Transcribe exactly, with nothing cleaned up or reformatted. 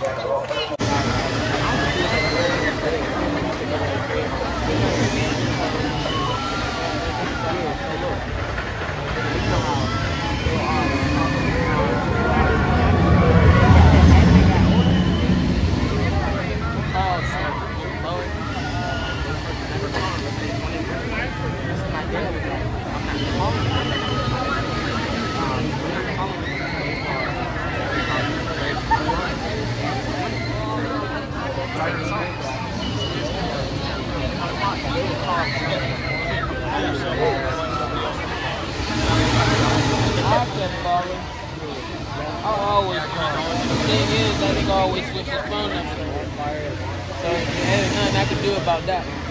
I always call. The thing is, I think I always switch his phone number. So there's nothing I can do about that.